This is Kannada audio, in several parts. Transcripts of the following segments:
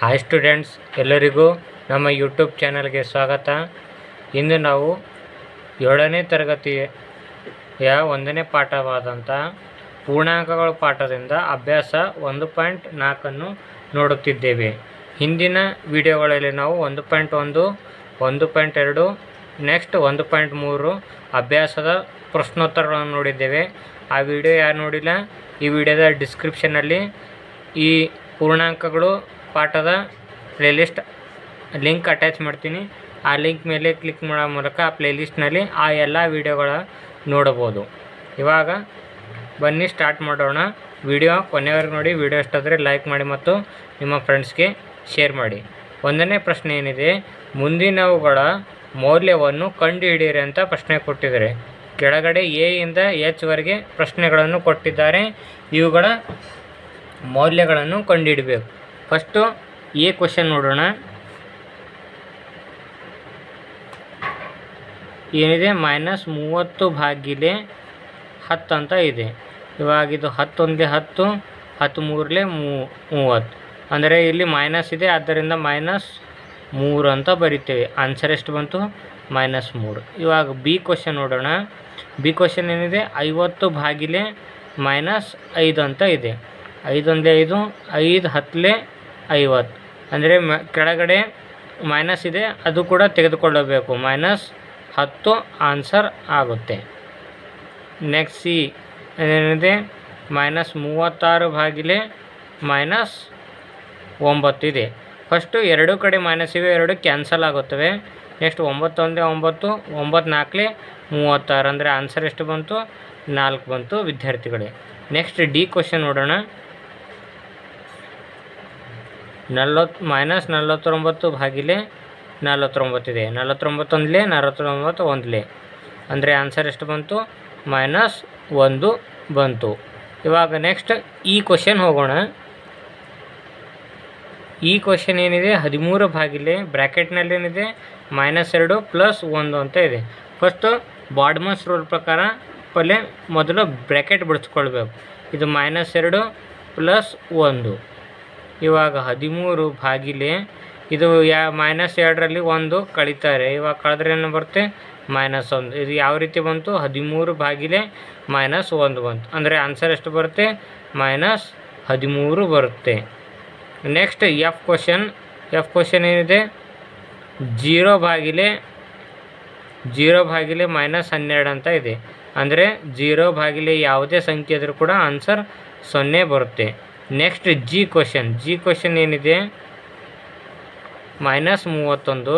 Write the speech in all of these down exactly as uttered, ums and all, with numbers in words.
ಹಾಯ್ ಸ್ಟೂಡೆಂಟ್ಸ್, ಎಲ್ಲರಿಗೂ ನಮ್ಮ ಯೂಟ್ಯೂಬ್ ಚಾನಲ್ಗೆ ಸ್ವಾಗತ. ಇಂದು ನಾವು ಏಳನೇ ತರಗತಿಯ ಒಂದನೇ ಪಾಠವಾದಂಥ ಪೂರ್ಣಾಂಕಗಳ ಪಾಠದಿಂದ ಅಭ್ಯಾಸ ಒಂದು ಪಾಯಿಂಟ್ ನಾಲ್ಕನ್ನು ನೋಡುತ್ತಿದ್ದೇವೆ. ಹಿಂದಿನ ವಿಡಿಯೋಗಳಲ್ಲಿ ನಾವು ಒಂದು ಪಾಯಿಂಟ್ ಒಂದು, ಒಂದು ಪಾಯಿಂಟ್ ಎರಡು, ನೆಕ್ಸ್ಟ್ ಒಂದು ಪಾಯಿಂಟ್ ಮೂರು ಅಭ್ಯಾಸದ ಪ್ರಶ್ನೋತ್ತರಗಳನ್ನು ನೋಡಿದ್ದೇವೆ. ಆ ವಿಡಿಯೋ ಯಾರು ನೋಡಿಲ್ಲ, ಈ ವಿಡಿಯೋದ ಡಿಸ್ಕ್ರಿಪ್ಷನಲ್ಲಿ ಈ ಪೂರ್ಣಾಂಕಗಳು ಪಾಠದ ಪ್ಲೇಲಿಸ್ಟ್ ಲಿಂಕ್ ಅಟ್ಯಾಚ್ ಮಾಡ್ತೀನಿ. ಆ ಲಿಂಕ್ ಮೇಲೆ ಕ್ಲಿಕ್ ಮಾಡೋ ಮೂಲಕ ಆ ಪ್ಲೇಲಿಸ್ಟ್ನಲ್ಲಿ ಆ ಎಲ್ಲ ವಿಡಿಯೋಗಳ ನೋಡಬಹುದು. ಇವಾಗ ಬನ್ನಿ ಸ್ಟಾರ್ಟ್ ಮಾಡೋಣ. ವಿಡಿಯೋ ಕೊನೆವರೆಗೂ ನೋಡಿ. ವಿಡಿಯೋ ಇಷ್ಟಾದರೆ ಲೈಕ್ ಮಾಡಿ ಮತ್ತು ನಿಮ್ಮ ಫ್ರೆಂಡ್ಸ್ಗೆ ಶೇರ್ ಮಾಡಿ. ಒಂದನೇ ಪ್ರಶ್ನೆ ಏನಿದೆ, ಮುಂದಿನವುಗಳ ಮೌಲ್ಯವನ್ನು ಕಂಡುಹಿಡಿಯಿರಿ ಅಂತ ಪ್ರಶ್ನೆ ಕೊಟ್ಟಿದ್ದಾರೆ. ಕೆಳಗಡೆ ಎ ಇಂದ ಎಚ್ ವರೆಗೆ ಪ್ರಶ್ನೆಗಳನ್ನು ಕೊಟ್ಟಿದ್ದಾರೆ. ಇವುಗಳ ಮೌಲ್ಯಗಳನ್ನು ಕಂಡುಹಿಡಬೇಕು. ಫಸ್ಟು ಎ ಕ್ವಶನ್ ನೋಡೋಣ. ಏನಿದೆ, ಮೈನಸ್ ಮೂವತ್ತು ಭಾಗಿಲೆ ಹತ್ತು ಅಂತ ಇದೆ. ಇವಾಗ ಇದು ಹತ್ತೊಂದಲೇ ಹತ್ತು, ಹತ್ತು ಮೂರಲೇ ಮೂವತ್ತು, ಅಂದರೆ ಇಲ್ಲಿ ಮೈನಸ್ ಇದೆ, ಆದ್ದರಿಂದ ಮೈನಸ್ ಮೂರು ಅಂತ ಬರಿತೇವೆ. ಆನ್ಸರ್ ಎಷ್ಟು ಬಂತು? ಮೈನಸ್ ಮೂರು. ಇವಾಗ ಬಿ ಕ್ವಶನ್ ನೋಡೋಣ. ಬಿ ಕ್ವಶನ್ ಏನಿದೆ, ಐವತ್ತು ಭಾಗಿಲೆ ಮೈನಸ್ ಐದು ಅಂತ ಇದೆ. ಐದೊಂದಲೇ ಐದು, ಐದು ಹತ್ತಲೇ ಐವತ್ತು, ಅಂದರೆ ಮ ಕೆಳಗಡೆ ಮೈನಸ್ ಇದೆ, ಅದು ಕೂಡ ತೆಗೆದುಕೊಳ್ಳಬೇಕು. ಮೈನಸ್ ಹತ್ತು ಆನ್ಸರ್ ಆಗುತ್ತೆ. ನೆಕ್ಸ್ಟ್ ಸಿ ಏನಿದೆ, ಮೈನಸ್ ಮೂವತ್ತಾರು ಭಾಗಿಲೆ ಮೈನಸ್ ಒಂಬತ್ತು ಇದೆ. ಫಸ್ಟು ಎರಡು ಕಡೆ ಮೈನಸ್ ಇವೆ, ಎರಡು ಕ್ಯಾನ್ಸಲ್ ಆಗುತ್ತವೆ. ನೆಕ್ಸ್ಟ್ ಒಂಬತ್ತು ಒಂದೇ ಒಂಬತ್ತು, ಒಂಬತ್ತು ನಾಲ್ಕಲೇ ಮೂವತ್ತಾರು, ಅಂದರೆ ಆನ್ಸರ್ ಎಷ್ಟು ಬಂತು? ನಾಲ್ಕು ಬಂತು ವಿದ್ಯಾರ್ಥಿಗಳೇ. ನೆಕ್ಸ್ಟ್ ಡಿ ಕ್ವಶನ್ ನೋಡೋಣ. ನಲ್ವತ್ತು ಮೈನಸ್ ನಲ್ವತ್ತೊಂಬತ್ತು ಭಾಗಿಲೆ ನಲ್ವತ್ತೊಂಬತ್ತಿದೆ. ನಲ್ವತ್ತೊಂಬತ್ತೊಂದಲೇ ನಲ್ವತ್ತೊಂಬತ್ತು ಒಂದಲೇ, ಅಂದರೆ ಆನ್ಸರ್ ಎಷ್ಟು ಬಂತು? ಮೈನಸ್ ಒಂದು ಬಂತು. ಇವಾಗ ನೆಕ್ಸ್ಟ್ ಈ ಕ್ವಶನ್ ಹೋಗೋಣ. ಈ ಕ್ವಶನ್ ಏನಿದೆ, ಹದಿಮೂರು ಭಾಗಿಲೆ ಬ್ರ್ಯಾಕೆಟ್ನಲ್ಲೇನಿದೆ ಮೈನಸ್ ಎರಡು ಪ್ಲಸ್ ಒಂದು ಅಂತ ಇದೆ. ಫಸ್ಟು ಬಾಡ್ಮಸ್ ರೂಲ್ ಪ್ರಕಾರ ಪಲ್ಲೆ ಮೊದಲು ಬ್ರ್ಯಾಕೆಟ್ ಬಿಡಿಸ್ಕೊಳ್ಬೇಕು. ಇದು ಮೈನಸ್ ಎರಡು ಪ್ಲಸ್ ಒಂದು. ಇವಾಗ ಹದಿಮೂರು ಭಾಗಿಲೆ ಇದು ಯಾ ಮೈನಸ್ ಎರಡರಲ್ಲಿ ಒಂದು ಕಳೀತಾರೆ. ಇವಾಗ ಕಳೆದ್ರೆ ಏನು ಬರುತ್ತೆ? ಮೈನಸ್ ಒಂದು. ಇದು ಯಾವ ರೀತಿ ಬಂತು? ಹದಿಮೂರು ಭಾಗಿಲೆ ಮೈನಸ್ ಒಂದು ಬಂತು, ಅಂದರೆ ಆನ್ಸರ್ ಎಷ್ಟು ಬರುತ್ತೆ? ಮೈನಸ್ ಹದಿಮೂರು ಬರುತ್ತೆ. Next F question. F question ಏನಿದೆ, ಜೀರೋ ಭಾಗಿಲೆ ಜೀರೋ ಭಾಗಿಲೆ ಮೈನಸ್ ಹನ್ನೆರಡು ಅಂತ ಇದೆ. ಅಂದರೆ ಜೀರೋ ಭಾಗಿಲೆ ಯಾವುದೇ ಸಂಖ್ಯೆ ಇದ್ರೂ ಕೂಡ ಆನ್ಸರ್ ಸೊನ್ನೆ ಬರುತ್ತೆ. Next G question. G question ಏನಿದೆ, ಮೈನಸ್ ಮೂವತ್ತೊಂದು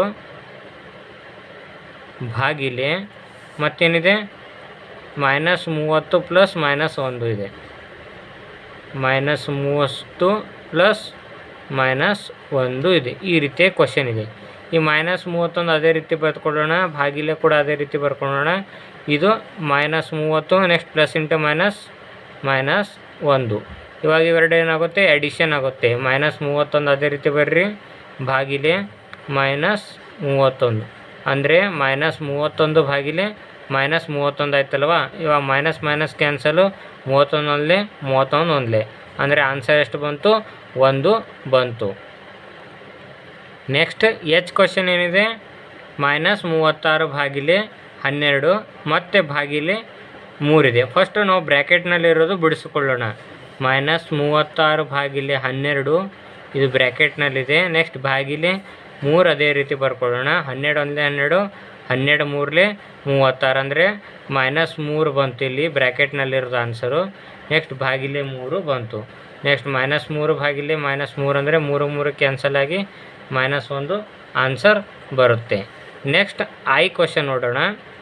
ಭಾಗಿಲೆ ಮತ್ತೇನಿದೆ, ಮೈನಸ್ ಮೂವತ್ತು ಪ್ಲಸ್ ಮೈನಸ್ ಒಂದು ಇದೆ. ಮೈನಸ್ ಮೂವತ್ತು ಪ್ಲಸ್ ಮೈನಸ್ ಒಂದು ಇದೆ. ಈ ರೀತಿಯ ಕ್ವಶನ್ ಇದೆ. ಈ ಮೈನಸ್ ಮೂವತ್ತೊಂದು ಅದೇ ರೀತಿ ಬರ್ಕೊಳ್ಳೋಣ, ಭಾಗಿಲೆ ಕೂಡ ಅದೇ ರೀತಿ ಬರ್ಕೊಳ್ಳೋಣ. ಇದು ಮೈನಸ್ ಮೂವತ್ತು, next plus into minus minus ಒಂದು. ಇವಾಗ ಇವೆರಡು ಏನಾಗುತ್ತೆ? ಎಡಿಷನ್ ಆಗುತ್ತೆ. ಮೈನಸ್ ಮೂವತ್ತೊಂದು ಅದೇ ರೀತಿ ಬರ್ರಿ, ಭಾಗಿಲೆ ಮೈನಸ್ ಮೂವತ್ತೊಂದು, ಅಂದರೆ ಮೈನಸ್ ಮೂವತ್ತೊಂದು ಭಾಗಿಲೆ ಮೈನಸ್ ಮೂವತ್ತೊಂದು ಆಯ್ತಲ್ವ. ಇವಾಗ ಮೈನಸ್ ಮೈನಸ್ ಕ್ಯಾನ್ಸಲು, ಮೂವತ್ತೊಂದು ಒಂದಲೇ ಮೂವತ್ತೊಂದು ಒಂದಲೇ, ಅಂದರೆ ಆನ್ಸರ್ ಎಷ್ಟು ಬಂತು? ಒಂದು ಬಂತು. ನೆಕ್ಸ್ಟ್ ಎಚ್ ಕ್ವಶನ್ ಏನಿದೆ, ಮೈನಸ್ ಮೂವತ್ತಾರು ಭಾಗಿಲೆ ಹನ್ನೆರಡು ಮತ್ತು ಭಾಗಿಲೆ ಮೂರಿದೆ. ಫಸ್ಟು ನಾವು ಬ್ರ್ಯಾಕೆಟ್ನಲ್ಲಿರೋದು ಬಿಡಿಸಿಕೊಳ್ಳೋಣ. ಮೈನಸ್ ಮೂವತ್ತಾರು ಭಾಗಿಲೆ ಹನ್ನೆರಡು ಇದು ಬ್ರ್ಯಾಕೆಟ್ನಲ್ಲಿದೆ. ನೆಕ್ಸ್ಟ್ ಭಾಗಿಲೆ ಮೂರು ಅದೇ ರೀತಿ ಬರ್ಕೊಳ್ಳೋಣ. ಹನ್ನೆರಡು ಒಂದಲೇ ಹನ್ನೆರಡು, ಹನ್ನೆರಡು ಮೂರಲೇ ಮೂವತ್ತಾರು, ಅಂದರೆ ಮೈನಸ್ ಮೂರು ಬಂತು ಇಲ್ಲಿ ಬ್ರ್ಯಾಕೆಟ್ನಲ್ಲಿರೋದು ಆನ್ಸರು. ನೆಕ್ಸ್ಟ್ ಭಾಗಿಲೆ ಮೂರು ಬಂತು. ನೆಕ್ಸ್ಟ್ ಮೈನಸ್ ಮೂರು ಭಾಗಿಲೆ ಮೈನಸ್ ಮೂರು, ಅಂದರೆ ಮೂರು ಮೂರು ಕ್ಯಾನ್ಸಲ್ ಆಗಿ ಮೈನಸ್ ಒಂದು ಆನ್ಸರ್ ಬರುತ್ತೆ. ನೆಕ್ಸ್ಟ್ ಐ ಕ್ವಶನ್ ನೋಡೋಣ.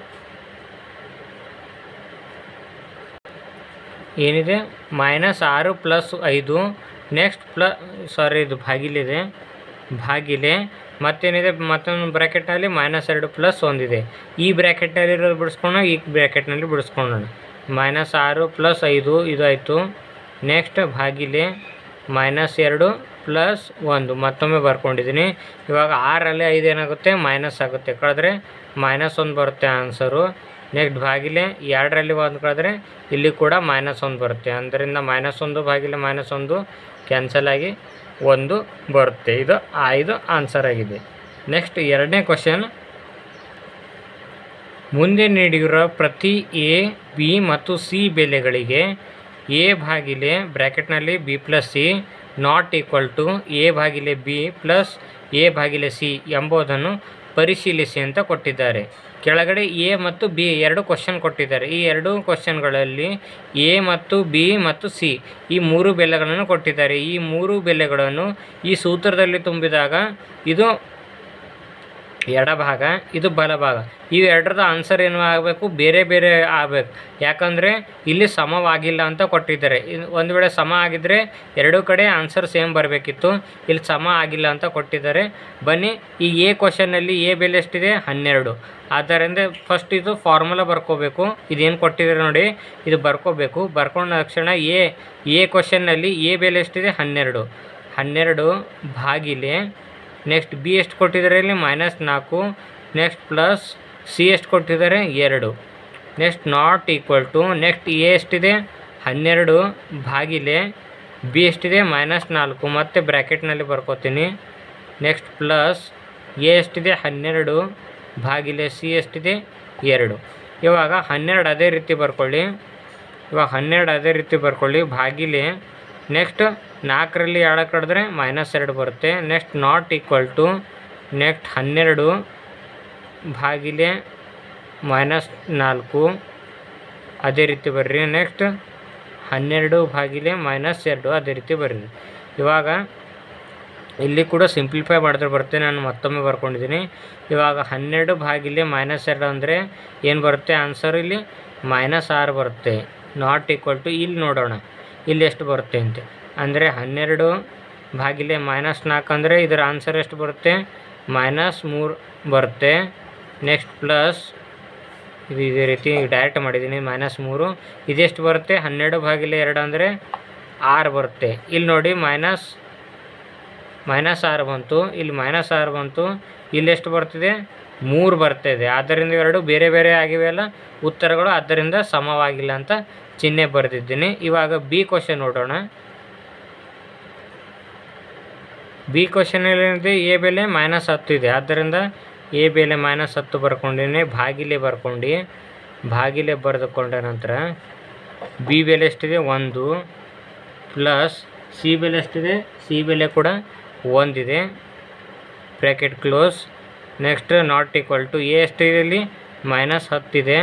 ಏನಿದೆ, ಮೈನಸ್ ಆರು ಪ್ಲಸ್ ಐದು, ನೆಕ್ಸ್ಟ್ ಪ್ಲ ಸಾರಿ ಇದು ಭಾಗಿಲಿದೆ, ಭಾಗಿಲೆ ಮತ್ತೇನಿದೆ, ಮತ್ತೊಂದು ಬ್ರ್ಯಾಕೆಟ್ನಲ್ಲಿ ಮೈನಸ್ ಎರಡು ಪ್ಲಸ್ ಒಂದಿದೆ. ಈ ಬ್ರ್ಯಾಕೆಟ್ನಲ್ಲಿರೋದು ಬಿಡಿಸ್ಕೊಂಡು ಈ ಬ್ರ್ಯಾಕೆಟ್ನಲ್ಲಿ ಬಿಡಿಸ್ಕೊಳ್ಳೋಣ. ಮೈನಸ್ ಆರು ಪ್ಲಸ್ ಐದು ಇದು ಆಯಿತು. ನೆಕ್ಸ್ಟ್ ಭಾಗಿಲೆ ಮೈನಸ್ ಎರಡು ಪ್ಲಸ್ ಒಂದು ಮತ್ತೊಮ್ಮೆ ಬರ್ಕೊಂಡಿದ್ದೀನಿ. ಇವಾಗ ಆರಲ್ಲಿ ಐದು ಏನಾಗುತ್ತೆ? ಮೈನಸ್ ಆಗುತ್ತೆ. ಕಳೆದ್ರೆ ಮೈನಸ್ ಒಂದು ಬರುತ್ತೆ ಆನ್ಸರು. ನೆಕ್ಸ್ಟ್ ಭಾಗಿಲೆ ಎರಡರಲ್ಲಿ ಒಂದು ಕಳೆದ್ರೆ ಇಲ್ಲಿ ಕೂಡ ಮೈನಸ್ ಒಂದು ಬರುತ್ತೆ. ಅದರಿಂದ ಮೈನಸ್ ಒಂದು ಭಾಗಿಲೆ ಮೈನಸ್ ಒಂದು ಕ್ಯಾನ್ಸಲ್ ಆಗಿ ಒಂದು ಬರುತ್ತೆ. ಇದು ಐದು ಆನ್ಸರ್ ಆಗಿದೆ. ನೆಕ್ಸ್ಟ್ ಎರಡನೇ ಕ್ವಶನ್, ಮುಂದೆ ನೀಡಿರುವ ಪ್ರತಿ ಎ ಬಿ ಮತ್ತು ಸಿ ಬೆಲೆಗಳಿಗೆ ಎ ಭಾಗಿಲೆ ಬ್ರ್ಯಾಕೆಟ್ನಲ್ಲಿ B plus C not equal to A ಭಾಗಿಲೆ ಬಿ ಪ್ಲಸ್ ಎ ಭಾಗಿಲೆ ಸಿ ಎಂಬುದನ್ನು ಪರಿಶೀಲಿಸಿ ಅಂತ ಕೊಟ್ಟಿದ್ದಾರೆ. ಕೆಳಗಡೆ ಎ ಮತ್ತು ಬಿ ಎರಡು ಕ್ವಶನ್ ಕೊಟ್ಟಿದ್ದಾರೆ. ಈ ಎರಡು ಕ್ವಶನ್ಗಳಲ್ಲಿ ಎ ಮತ್ತು ಬಿ ಮತ್ತು ಸಿ ಈ ಮೂರು ಬೆಲೆಗಳನ್ನು ಕೊಟ್ಟಿದ್ದಾರೆ. ಈ ಮೂರು ಬೆಲೆಗಳನ್ನು ಈ ಸೂತ್ರದಲ್ಲಿ ತುಂಬಿದಾಗ ಇದು ಎಡಭಾಗ, ಇದು ಬಲಭಾಗ. ಇವೆರಡರದ ಆನ್ಸರ್ ಏನು ಆಗಬೇಕು? ಬೇರೆ ಬೇರೆ ಆಗಬೇಕು. ಯಾಕಂದರೆ ಇಲ್ಲಿ ಸಮವಾಗಿಲ್ಲ ಅಂತ ಕೊಟ್ಟಿದ್ದಾರೆ. ಒಂದು ವೇಳೆ ಸಮ ಆಗಿದ್ದರೆ ಎರಡೂ ಕಡೆ ಆನ್ಸರ್ ಸೇಮ್ ಬರಬೇಕಿತ್ತು. ಇಲ್ಲಿ ಸಮ ಆಗಿಲ್ಲ ಅಂತ ಕೊಟ್ಟಿದ್ದಾರೆ. ಬನ್ನಿ, ಈ ಎ ಕ್ವಶನ್ನಲ್ಲಿ ಎ ಬೆಲೆ ಎಷ್ಟಿದೆ? ಹನ್ನೆರಡು. ಆದ್ದರಿಂದ ಫಸ್ಟ್ ಇದು ಫಾರ್ಮುಲಾ ಬರ್ಕೋಬೇಕು. ಇದೇನು ಕೊಟ್ಟಿದ್ದಾರೆ ನೋಡಿ, ಇದು ಬರ್ಕೋಬೇಕು. ಬರ್ಕೊಂಡ ತಕ್ಷಣ ಎ ಎ ಕ್ವಶನ್ನಲ್ಲಿ ಎ ಬೆಲೆ ಎಷ್ಟಿದೆ? ಹನ್ನೆರಡು. ಹನ್ನೆರಡು ಭಾಗಿಲೆ ನೆಕ್ಸ್ಟ್ ಬಿ ಎಷ್ಟು ಕೊಟ್ಟಿದ್ದಾರೆ? ಇಲ್ಲಿ ಮೈನಸ್ ನಾಲ್ಕು. ನೆಕ್ಸ್ಟ್ ಪ್ಲಸ್ ಸಿ ಎಷ್ಟು ಕೊಟ್ಟಿದ್ದಾರೆ? ಎರಡು. Next not equal to next A ಎಷ್ಟಿದೆ? ಹನ್ನೆರಡು ಭಾಗಿಲೆ ಬಿ ಎಷ್ಟಿದೆ? ಮೈನಸ್ ನಾಲ್ಕು. ಮತ್ತು ಬ್ರ್ಯಾಕೆಟ್ನಲ್ಲಿ ಬರ್ಕೋತೀನಿ. ನೆಕ್ಸ್ಟ್ ಪ್ಲಸ್ ಎ ಎಷ್ಟಿದೆ? ಹನ್ನೆರಡು ಭಾಗಿಲೆ ಸಿ ಎಷ್ಟಿದೆ? ಎರಡು. ಇವಾಗ ಹನ್ನೆರಡು ಅದೇ ರೀತಿ ಬರ್ಕೊಳ್ಳಿ. ಇವಾಗ ಹನ್ನೆರಡು ಅದೇ ರೀತಿ ಬರ್ಕೊಳ್ಳಿ ಭಾಗಿಲೆ ನೆಕ್ಸ್ಟ್ ನಾಲ್ಕರಲ್ಲಿ ಎರಡು ಕಡಿದ್ರೆ ಮೈನಸ್ ಎರಡು ಬರುತ್ತೆ. Next not equal to next ಹನ್ನೆರಡು ಭಾಗಿಲೆ ಮೈನಸ್ ನಾಲ್ಕು ಅದೇ ರೀತಿ ಬರ್ರಿ. ನೆಕ್ಸ್ಟ್ ಹನ್ನೆರಡು ಭಾಗಿಲೆ ಮೈನಸ್ ಎರಡು ಅದೇ ರೀತಿ ಬರ್ರಿ. ಇವಾಗ ಇಲ್ಲಿ ಕೂಡ ಸಿಂಪ್ಲಿಫೈ ಮಾಡಿದ್ರೆ ಬರುತ್ತೆ. ನಾನು ಮತ್ತೊಮ್ಮೆ ಬರ್ಕೊಂಡಿದ್ದೀನಿ. ಇವಾಗ ಹನ್ನೆರಡು ಭಾಗಿಲೆ ಮೈನಸ್ ಎರಡು ಅಂದರೆ ಏನು ಬರುತ್ತೆ ಆನ್ಸರ್? ಇಲ್ಲಿ ಮೈನಸ್ ಆರು ಬರುತ್ತೆ. ನಾಟ್ ಈಕ್ವಲ್ ಟು ಇಲ್ಲಿ ನೋಡೋಣ ಇಲ್ಲಿ ಎಷ್ಟು ಬರುತ್ತೆ ಅಂತ. ಅಂದರೆ ಹನ್ನೆರಡು ಭಾಗಿಲೆ ಮೈನಸ್ ನಾಲ್ಕು ಅಂದರೆ ಇದರ ಆನ್ಸರ್ ಎಷ್ಟು ಬರುತ್ತೆ? ಮೈನಸ್ ಮೂರು ಬರುತ್ತೆ. ನೆಕ್ಸ್ಟ್ ಪ್ಲಸ್ ಇದು ಇದೇ ರೀತಿ ಡೈರೆಕ್ಟ್ ಮಾಡಿದ್ದೀನಿ ಮೈನಸ್ ಮೂರು. ಇದೆಷ್ಟು ಬರುತ್ತೆ? ಹನ್ನೆರಡು ಭಾಗಿಲೆ ಎರಡು ಅಂದರೆ ಆರು ಬರುತ್ತೆ. ಇಲ್ಲಿ ನೋಡಿ ಮೈನಸ್ ಮೈನಸ್ ಆರು ಬಂತು, ಇಲ್ಲಿ ಮೈನಸ್ ಆರು ಬಂತು, ಇಲ್ಲಿ ಎಷ್ಟು ಬರ್ತಿದೆ? ಮೂರು ಬರ್ತಾಯಿದೆ. ಆದ್ದರಿಂದ ಎರಡು ಬೇರೆ ಬೇರೆ ಆಗಿವೆಯಲ್ಲ ಉತ್ತರಗಳು, ಆದ್ದರಿಂದ ಸಮವಾಗಿಲ್ಲ ಅಂತ ಚಿಹ್ನೆ ಬರೆದಿದ್ದೀನಿ. ಇವಾಗ ಬಿ ಕ್ವಶನ್ ನೋಡೋಣ. ಬಿ ಕ್ವಶನಲ್ಲಿ ಎ ಬೆಲೆ ಮೈನಸ್ ಹತ್ತು ಇದೆ. ಆದ್ದರಿಂದ ಎ ಬೆಲೆ ಮೈನಸ್ ಹತ್ತು ಬರ್ಕೊಂಡಿನಿ. ಭಾಗಿಲೆ ಬರ್ಕೊಂಡು ಭಾಗಿಲೆ ಬರೆದುಕೊಂಡ ನಂತರ ಬಿ ಬೆಲೆ ಎಷ್ಟಿದೆ? ಒಂದು ಪ್ಲಸ್ ಸಿ ಬೆಲೆ ಎಷ್ಟಿದೆ? ಸಿ ಬೆಲೆ ಕೂಡ ಒಂದಿದೆ. Bracket close. Next not equal to A ಎಷ್ಟಿದೆ? ಇಲ್ಲಿ ಮೈನಸ್ ಹತ್ತಿದೆ.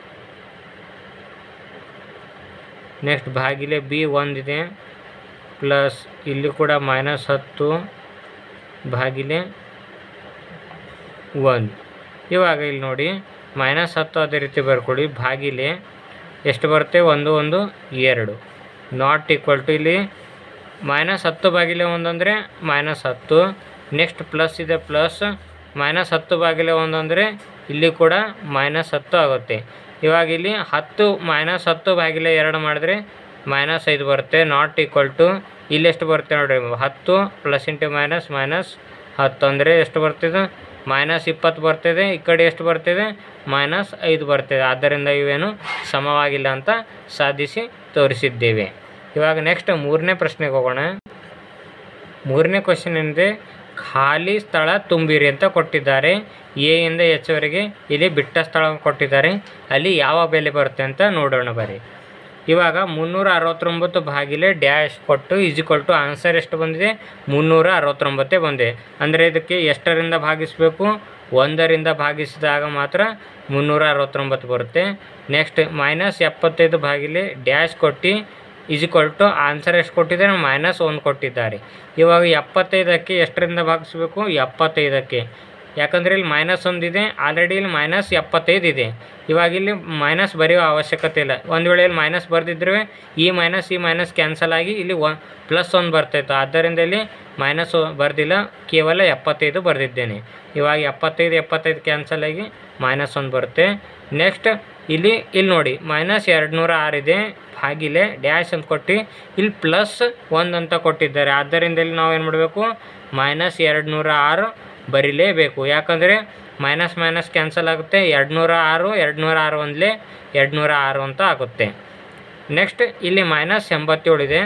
ನೆಕ್ಸ್ಟ್ ಭಾಗಿಲೆ ಬಿ ಒಂದಿದೆ ಪ್ಲಸ್ ಇಲ್ಲಿ ಕೂಡ ಮೈನಸ್ ಹತ್ತು ಭಾಗಿಲೆ ಒಂದು. ಇವಾಗ ಇಲ್ಲಿ ನೋಡಿ ಮೈನಸ್ ಹತ್ತು ಅದೇ ರೀತಿ ಬರ್ಕೊಡಿ. ಭಾಗಿಲೆ ಎಷ್ಟು ಬರುತ್ತೆ? ಒಂದು ಒಂದು ಎರಡು. ನಾಟ್ ಈಕ್ವಲ್ ಟು ಇಲ್ಲಿ ಮೈನಸ್ ಹತ್ತು ಭಾಗಿಲೆ ಒಂದು ಅಂದರೆ ಮೈನಸ್ ಹತ್ತು. ನೆಕ್ಸ್ಟ್ ಪ್ಲಸ್ ಇದೆ, ಪ್ಲಸ್ ಮೈನಸ್ ಹತ್ತು ಭಾಗಿಲೆ ಒಂದು ಅಂದರೆ ಇಲ್ಲಿ ಕೂಡ ಮೈನಸ್ ಹತ್ತು ಆಗುತ್ತೆ. ಇವಾಗ ಇಲ್ಲಿ ಹತ್ತು ಮೈನಸ್ ಹತ್ತು ಭಾಗಿಲೆ ಎರಡು ಮಾಡಿದ್ರೆ ಮೈನಸ್ ಐದು ಬರುತ್ತೆ. ನಾಟ್ ಈಕ್ವಲ್ ಟು ಇಲ್ಲಿ ಎಷ್ಟು ಬರುತ್ತೆ ನೋಡಿರಿ? ಹತ್ತು ಪ್ಲಸ್ ಇಂಟು ಮೈನಸ್ ಮೈನಸ್ ಹತ್ತು ಅಂದರೆ ಎಷ್ಟು ಬರ್ತಿದೆ? ಮೈನಸ್ ಇಪ್ಪತ್ತು ಬರ್ತಿದೆ. ಈ ಕಡೆ ಎಷ್ಟು ಬರ್ತಿದೆ? ಮೈನಸ್ ಐದು ಬರ್ತಿದೆ. ಆದ್ದರಿಂದ ಇವೇನು ಸಮವಾಗಿಲ್ಲ ಅಂತ ಸಾಧಿಸಿ ತೋರಿಸಿದ್ದೇವೆ. ಇವಾಗ ನೆಕ್ಸ್ಟ್ ಮೂರನೇ ಪ್ರಶ್ನೆಗೆ ಹೋಗೋಣ. ಮೂರನೇ ಕ್ವಶನ್ ಏನಿದೆ? ಖಾಲಿ ಸ್ಥಳ ತುಂಬಿರಿ ಅಂತ ಕೊಟ್ಟಿದ್ದಾರೆ. ಎ ಇಂದ ಎಚ್ವರೆಗೆ ಇಲ್ಲಿ ಬಿಟ್ಟ ಸ್ಥಳ ಕೊಟ್ಟಿದ್ದಾರೆ. ಅಲ್ಲಿ ಯಾವ ಬೆಲೆ ಬರುತ್ತೆ ಅಂತ ನೋಡೋಣ ಬರೀ. ಇವಾಗ ಮುನ್ನೂರ ಅರವತ್ತೊಂಬತ್ತು ಭಾಗಿಲೆ ಡ್ಯಾಶ್ ಕೊಟ್ಟು ಈಜಿಕ್ವಲ್ ಟು ಆನ್ಸರ್ ಎಷ್ಟು ಬಂದಿದೆ? ಮುನ್ನೂರ ಅರವತ್ತೊಂಬತ್ತೇ ಬಂದಿದೆ. ಅಂದರೆ ಇದಕ್ಕೆ ಎಷ್ಟರಿಂದ ಭಾಗಿಸಬೇಕು? ಒಂದರಿಂದ ಭಾಗಿಸಿದಾಗ ಮಾತ್ರ ಮುನ್ನೂರ ಅರವತ್ತೊಂಬತ್ತು ಬರುತ್ತೆ. ನೆಕ್ಸ್ಟ್ ಮೈನಸ್ ಎಪ್ಪತ್ತೈದು ಭಾಗಿಲೆ ಡ್ಯಾಶ್ ಕೊಟ್ಟು ಈಜಿಕ್ವಲ್ ಟು ಆನ್ಸರ್ ಎಷ್ಟು ಕೊಟ್ಟಿದ್ದಾರೆ? ಮೈನಸ್ ಒಂದು ಕೊಟ್ಟಿದ್ದಾರೆ. ಇವಾಗ ಎಪ್ಪತ್ತೈದಕ್ಕೆ ಎಷ್ಟರಿಂದ ಭಾಗಿಸ್ಬೇಕು? ಎಪ್ಪತ್ತೈದಕ್ಕೆ. ಯಾಕಂದರೆ ಇಲ್ಲಿ ಮೈನಸ್ ಒಂದಿದೆ, ಆಲ್ರೆಡಿ ಇಲ್ಲಿ ಮೈನಸ್ ಎಪ್ಪತ್ತೈದು ಇದೆ. ಇವಾಗ ಇಲ್ಲಿ ಮೈನಸ್ ಬರೆಯೋ ಅವಶ್ಯಕತೆ ಇಲ್ಲ. ಒಂದು ವೇಳೆ ಇಲ್ಲಿ ಮೈನಸ್ ಬರೆದಿದ್ರೆ ಈ ಮೈನಸ್ ಈ ಮೈನಸ್ ಕ್ಯಾನ್ಸಲ್ ಆಗಿ ಇಲ್ಲಿ ಒನ್ ಪ್ಲಸ್ ಒಂದು ಬರ್ತಾಯಿತ್ತು. ಆದ್ದರಿಂದ ಇಲ್ಲಿ ಮೈನಸ್ ಬರೆದಿಲ್ಲ, ಕೇವಲ ಎಪ್ಪತ್ತೈದು ಬರೆದಿದ್ದೇನೆ. ಇವಾಗ ಎಪ್ಪತ್ತೈದು ಎಪ್ಪತ್ತೈದು ಕ್ಯಾನ್ಸಲ್ ಆಗಿ ಮೈನಸ್ ಒಂದು ಬರುತ್ತೆ. ನೆಕ್ಸ್ಟ್ ಇಲ್ಲಿ ಇಲ್ಲಿ ನೋಡಿ ಮೈನಸ್ ಎರಡು ನೂರ ಆರು ಇದೆ ಭಾಗಿಲೆ ಡ್ಯಾಶ್ ಅಂತ ಕೊಟ್ಟು ಇಲ್ಲಿ ಪ್ಲಸ್ ಒಂದು ಅಂತ ಕೊಟ್ಟಿದ್ದಾರೆ. ಆದ್ದರಿಂದ ಇಲ್ಲಿ ನಾವು ಏನು ಮಾಡಬೇಕು? ಮೈನಸ್ ಎರಡು ನೂರ ಆರು ಬರೀಲೇಬೇಕು. ಯಾಕಂದರೆ ಮೈನಸ್ ಮೈನಸ್ ಕ್ಯಾನ್ಸಲ್ ಆಗುತ್ತೆ. ಎರಡು ನೂರ ಆರು ಎರಡು ನೂರ ಆರು ಒಂದಲೇ ಎರಡು ನೂರ ಆರು ಅಂತ ಆಗುತ್ತೆ. ನೆಕ್ಸ್ಟ್ ಇಲ್ಲಿ ಮೈನಸ್ ಎಂಬತ್ತೇಳು ಇದೆ.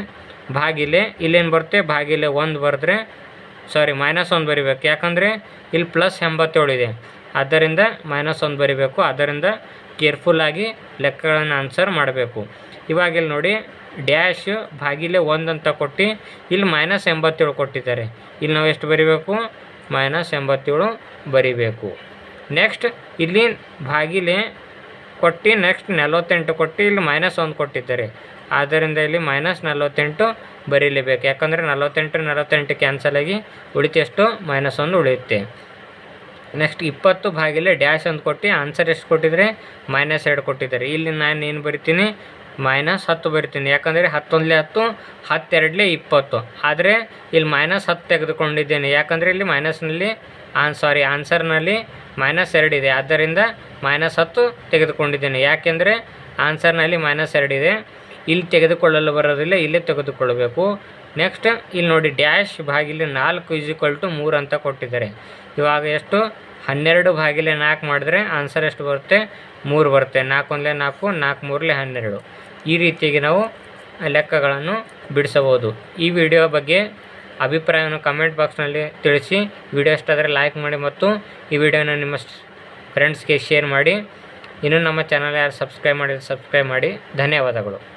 ಭಾಗಿಲೆ ಇಲ್ಲೇನು ಬರುತ್ತೆ ಭಾಗಿಲೆ ಒಂದು ಬರೆದ್ರೆ ಸಾರಿ ಮೈನಸ್ ಒಂದು ಬರಿಬೇಕು, ಯಾಕಂದರೆ ಇಲ್ಲಿ ಪ್ಲಸ್ ಎಂಬತ್ತೇಳು ಇದೆ, ಆದ್ದರಿಂದ ಮೈನಸ್ ಒಂದು ಬರಿಬೇಕು. ಆದ್ದರಿಂದ ಕೇರ್ಫುಲ್ಲಾಗಿ ಲೆಕ್ಕಗಳನ್ನು ಆನ್ಸರ್ ಮಾಡಬೇಕು. ಇವಾಗ ಇಲ್ಲಿ ನೋಡಿ ಡ್ಯಾಶ್ ಭಾಗಿಲೆ ಒಂದು ಅಂತ ಕೊಟ್ಟು ಇಲ್ಲಿ ಮೈನಸ್ ಎಂಬತ್ತೇಳು ಕೊಟ್ಟಿದ್ದಾರೆ. ಇಲ್ಲಿ ನಾವು ಎಷ್ಟು ಬರಿಬೇಕು? ಮೈನಸ್ ಎಂಬತ್ತೇಳು ಬರಿಬೇಕು. ನೆಕ್ಸ್ಟ್ ಇಲ್ಲಿ ಭಾಗಿಲೆ ಕೊಟ್ಟು ನೆಕ್ಸ್ಟ್ ನಲವತ್ತೆಂಟು ಕೊಟ್ಟು ಇಲ್ಲಿ ಮೈನಸ್ ಒಂದು ಕೊಟ್ಟಿದ್ದಾರೆ, ಆದ್ದರಿಂದ ಇಲ್ಲಿ ಮೈನಸ್ ನಲವತ್ತೆಂಟು ಬರೀಲೇಬೇಕು. ಯಾಕಂದರೆ ನಲವತ್ತೆಂಟು ನಲವತ್ತೆಂಟು ಕ್ಯಾನ್ಸಲ್ ಆಗಿ ಉಳಿತೆಷ್ಟು? ಮೈನಸ್ ಒಂದು ಉಳಿಯುತ್ತೆ. ನೆಕ್ಸ್ಟ್ ಇಪ್ಪತ್ತು ಭಾಗಿಲೆ ಡ್ಯಾಶ್ ಒಂದು ಕೊಟ್ಟು ಆನ್ಸರ್ ಎಷ್ಟು ಕೊಟ್ಟಿದ್ದಾರೆ? ಮೈನಸ್ ಎರಡು ಕೊಟ್ಟಿದ್ದಾರೆ. ಇಲ್ಲಿ ನಾನು ಏನು ಬರಿತೀನಿ? ಮೈನಸ್ ಹತ್ತು ಬರಿತೀನಿ, ಯಾಕಂದರೆ ಹತ್ತೊಂದಲೇ ಹತ್ತು, ಹತ್ತೆರಡಲೇ ಇಪ್ಪತ್ತು. ಆದರೆ ಇಲ್ಲಿ ಮೈನಸ್ ಹತ್ತು ತೆಗೆದುಕೊಂಡಿದ್ದೇನೆ, ಯಾಕಂದರೆ ಇಲ್ಲಿ ಮೈನಸ್ನಲ್ಲಿ ಆನ್ ಸಾರಿ ಆನ್ಸರ್ನಲ್ಲಿ ಮೈನಸ್ ಎರಡಿದೆ, ಆದ್ದರಿಂದ ಮೈನಸ್ ಹತ್ತು ತೆಗೆದುಕೊಂಡಿದ್ದೇನೆ. ಯಾಕೆಂದರೆ ಆನ್ಸರ್ನಲ್ಲಿ ಮೈನಸ್ ಎರಡಿದೆ, ಇಲ್ಲಿ ತೆಗೆದುಕೊಳ್ಳಲು ಬರೋದಿಲ್ಲ, ಇಲ್ಲೇ ತೆಗೆದುಕೊಳ್ಳಬೇಕು. ನೆಕ್ಸ್ಟ್ ಇಲ್ಲಿ ನೋಡಿ ಡ್ಯಾಶ್ ಭಾಗಿಲೆ ನಾಲ್ಕು ಈಸ್ ಈಕ್ವಲ್ ಟು ಮೂರು ಅಂತ ಕೊಟ್ಟಿದ್ದಾರೆ. ಇವಾಗ ಎಷ್ಟು? ಹನ್ನೆರಡು ಭಾಗಿಲೆ ನಾಲ್ಕು ಮಾಡಿದ್ರೆ ಆನ್ಸರ್ ಎಷ್ಟು ಬರುತ್ತೆ? ಮೂರು ಬರುತ್ತೆ. ನಾಲ್ಕು ಒಂದಲೇ ನಾಲ್ಕು, ನಾಲ್ಕು ಮೂರಲೇ ಹನ್ನೆರಡು. ಈ ರೀತಿಯಾಗಿ ನಾವು ಲೆಕ್ಕಗಳನ್ನು ಬಿಡಿಸಬಹುದು. ಈ ವಿಡಿಯೋ ಬಗ್ಗೆ ಅಭಿಪ್ರಾಯವನ್ನು ಕಮೆಂಟ್ ಬಾಕ್ಸ್ನಲ್ಲಿ ತಿಳಿಸಿ. ವಿಡಿಯೋ ಇಷ್ಟ ಆದರೆ ಲೈಕ್ ಮಾಡಿ ಮತ್ತು ಈ ವಿಡಿಯೋನ ನಿಮ್ಮ ಫ್ರೆಂಡ್ಸ್ಗೆ ಶೇರ್ ಮಾಡಿ. ಇನ್ನೂ ನಮ್ಮ ಚಾನಲ್ ಯಾರು ಸಬ್ಸ್ಕ್ರೈಬ್ ಮಾಡಿದ್ರೆ ಸಬ್ಸ್ಕ್ರೈಬ್ ಮಾಡಿ. ಧನ್ಯವಾದಗಳು.